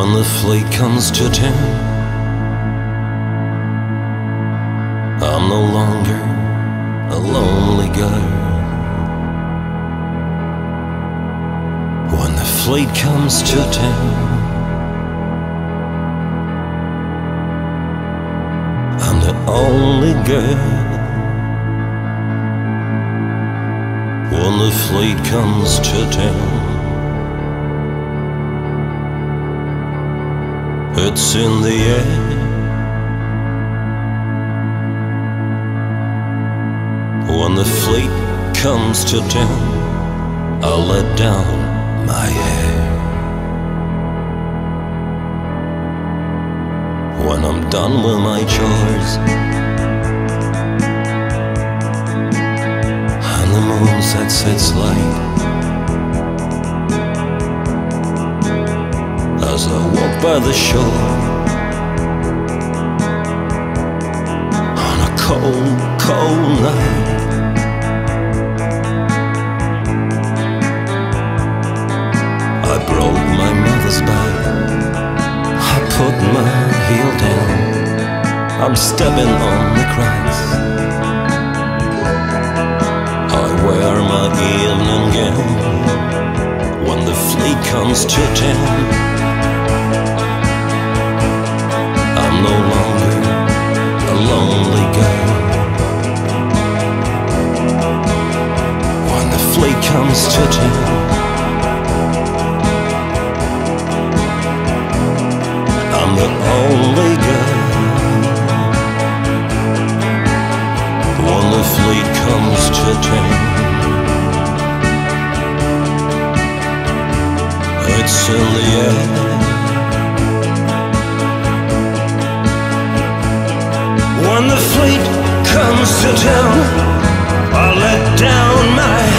when the fleet comes to town, I'm no longer a lonely guy. When the fleet comes to town, I'm the only girl. When the fleet comes to town, it's in the air. When the fleet comes to town, I'll let down my hair. When I'm done with my chores and the moon sets its light, as I walk by the shore on a cold, cold night, I broke my mother's back, I put my heel down, I'm stepping on the cracks, I wear my evening gown when the fleet comes to town. I'm no longer a lonely guy. When the fleet comes to town, I'm the only guy. When the fleet comes to town, it's in the air. When the fleet comes to town, I'll let down my